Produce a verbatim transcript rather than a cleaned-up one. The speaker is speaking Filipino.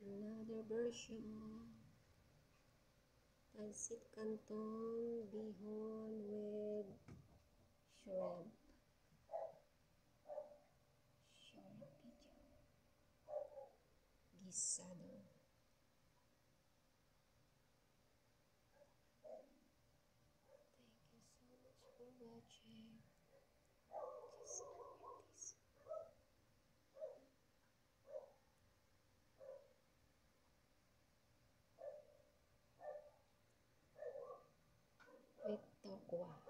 Another version. Pancit Canton Bihon with shrimp. Short video. Gisado. Thank you so much for watching. Just like this. With tokwa.